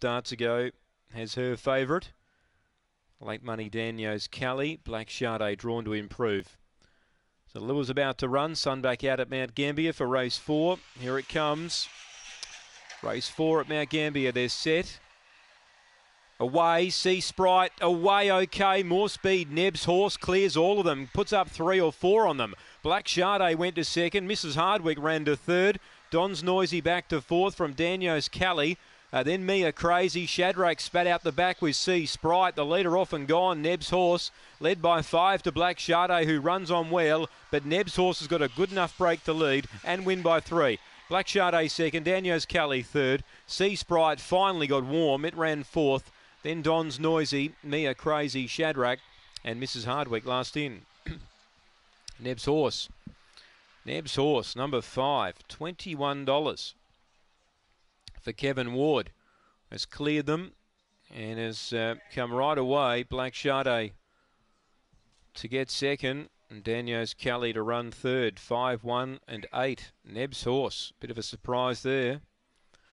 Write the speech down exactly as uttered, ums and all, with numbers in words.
start to go has her favourite. Late Money Daniels Kelly, Black Sade drawn to improve. So Lewis's about to run. Sun back out at Mount Gambier for race four. Here it comes. Race four at Mount Gambier. They're set. Away, Sea Sprite, away, okay, more speed. Neb's Horse clears all of them, puts up three or four on them. Black Sade went to second, Missus Hardwick ran to third. Don's Noisy back to fourth from Daniels Kelly. Uh, then Mia Crazy, Shadrach spat out the back with Sea Sprite. The leader off and gone, Neb's Horse, led by five to Black Sade, who runs on well, but Neb's Horse has got a good enough break to lead and win by three. Black Sade second, Daniels Kelly third. Sea Sprite finally got warm, it ran fourth. Then Don's Noisy, Mia Crazy, Shadrach, and Missus Hardwick last in. Neb's Horse. Neb's Horse, number five, twenty-one dollars for Kevin Ward. Has cleared them and has uh, come right away. Black Sade to get second, and Daniels Kelly to run third. Five, one, and eight. Neb's Horse, bit of a surprise there.